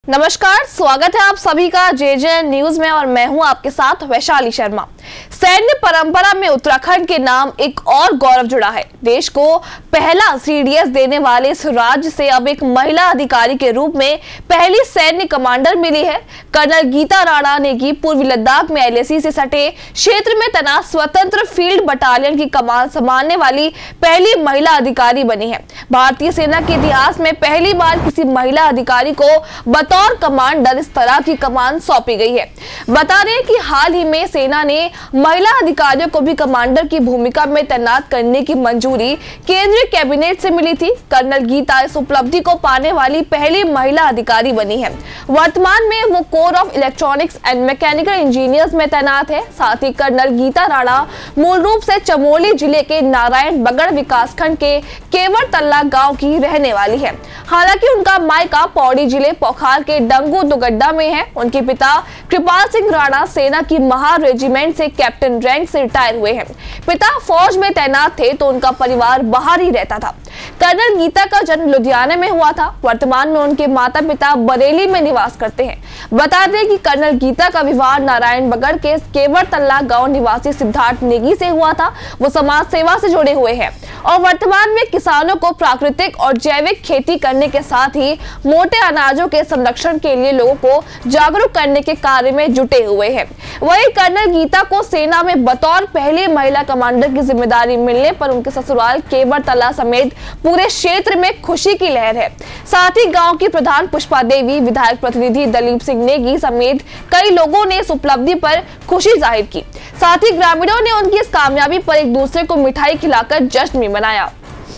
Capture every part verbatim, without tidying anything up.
नमस्कार, स्वागत है आप सभी का जे जे न्यूज में और मैं हूं आपके साथ वैशाली शर्मा। सैन्य परंपरा में उत्तराखंड के नाम एक और गौरव जुड़ा है। देश को पहला सी डी एस देने वाले इस राज्य से अब एक महिला अधिकारी के रूप में पहली सैन्य कमांडर मिली है। कर्नल गीता राणा नेगी पूर्वी लद्दाख में एल ए सी से सटे क्षेत्र में तैनात स्वतंत्र फील्ड बटालियन की कमान संभालने वाली पहली महिला अधिकारी बनी है। भारतीय सेना के इतिहास में पहली बार किसी महिला अधिकारी को बतौर कमांडर इस तरह की कमान सौंपी गई है। बता दें कि हाल ही में सेना ने महिला अधिकारियों को भी कमांडर की भूमिका में तैनात करने की मंजूरी केंद्रीय कैबिनेट से मिली थी। कर्नल गीता इस उपलब्धि को पाने वाली पहली महिला अधिकारी बनी है। वर्तमान में वो core of electronics and mechanical engineers में तैनात है। साथ ही कर्नल गीता राणा मूल रूप से चमोली जिले के नारायण बगड़ विकासखंड के केवट तल्ला गाँव की रहने वाली है। हालांकि उनका मायका पौड़ी जिले पोखार के डंगू दुगड्डा में है। उनके पिता कृपाल सिंह राणा सेना की महार रेजिमेंट से कैप्टन रैंक से रिटायर हुए हैं। पिता फौज में तैनात थे तो उनका परिवार बाहर ही रहता था। कर्नल गीता का जन्म लुधियाना में हुआ था। वर्तमान में उनके माता पिता बरेली में निवास करते हैं। बता दें कि कर्नल गीता का विवाह नारायण बगड़ के केवट तल्ला गांव निवासी सिद्धार्थ नेगी से हुआ था। वो समाज सेवा से जुड़े हुए हैं और वर्तमान में किसानों को प्राकृतिक और जैविक खेती करने के साथ ही मोटे अनाजों के संरक्षण के लिए लोगों को जागरूक करने के कार्य में जुटे हुए हैं। वहीं कर्नल गीता को सेना में बतौर पहली महिला कमांडर की जिम्मेदारी मिलने पर उनके ससुराल केवट तल्ला समेत पूरे क्षेत्र में खुशी की लहर है। साथ ही गांव की प्रधान पुष्पा देवी, विधायक प्रतिनिधि दलीप सिंह नेगी समेत कई लोगों ने इस उपलब्धि पर खुशी जाहिर की। साथ ही ग्रामीणों ने उनकी इस कामयाबी पर एक दूसरे को मिठाई खिलाकर जश्न भी मनाया।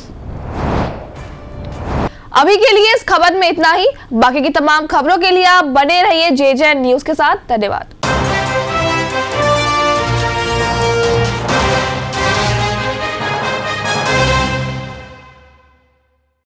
अभी के लिए इस खबर में इतना ही। बाकी की तमाम खबरों के लिए आप बने रहिए जे जे न्यूज के साथ। धन्यवाद।